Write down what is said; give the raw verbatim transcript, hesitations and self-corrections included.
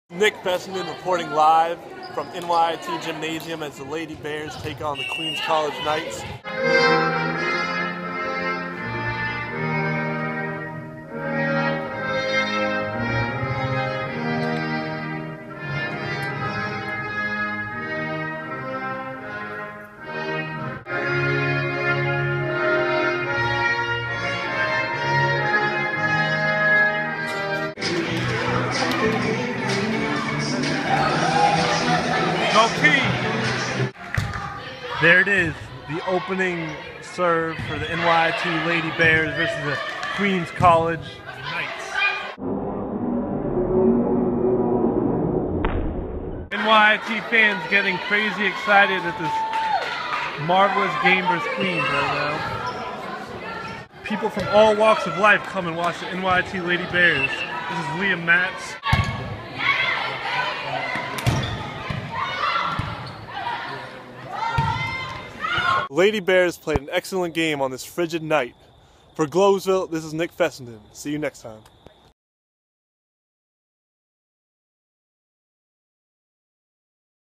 Nick Fressender reporting live from N Y I T Gymnasium as the Lady Bears take on the Queens College Knights. Go King! There it is, the opening serve for the N Y I T Lady Bears versus the Queens College Knights. N Y I T fans getting crazy excited at this marvelous game versus Queens right now. People from all walks of life come and watch the N Y I T Lady Bears. This is Liam Matz. Lady Bears played an excellent game on this frigid night. For Globesville, this is Nick Fressender. See you next time.